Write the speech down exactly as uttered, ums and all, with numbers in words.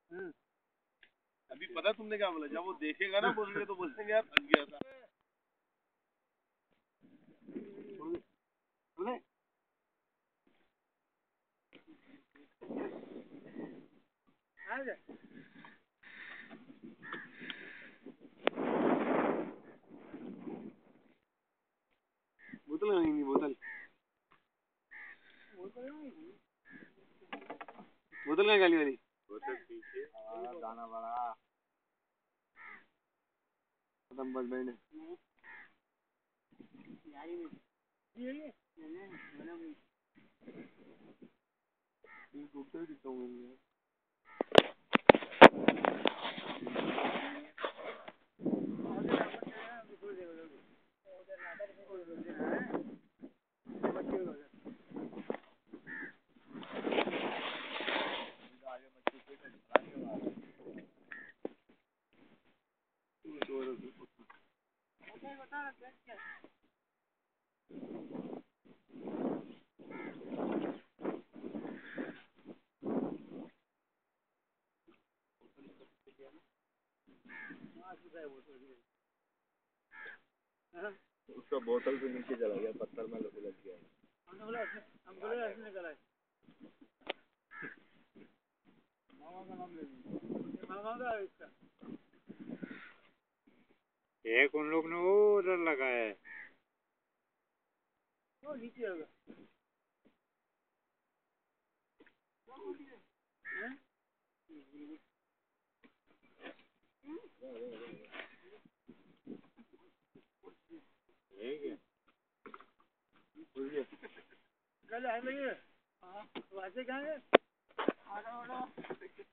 अभी पता तुमने क्या बोला, जब वो देखेगा ना बोलेंगे तो बोलेंगे यार थक गया था। बोतल नहीं, बोतल बोतल का गाली वाली बोतल पीछे दाना बड़ा खत्म बस बैठे डूबते भी दिखता हूँ मैं। उसका बोतल भी नीचे चला गया, पत्थर में लग गया। एक उन लोग ने वो उधर लगाया है, वो नीचे होगा। कल आ लगे हाँ, तो ऐसे कहेंगे।